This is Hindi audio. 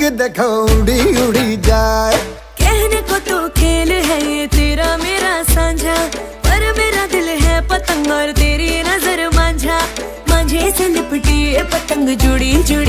देखो उड़ी उड़ी जाए। कहने को तो खेल है ये तेरा मेरा साझा, पर मेरा दिल है पतंग और तेरी नजर मांझा। मांझे से लिपटी ये पतंग जुड़ी जुड़ी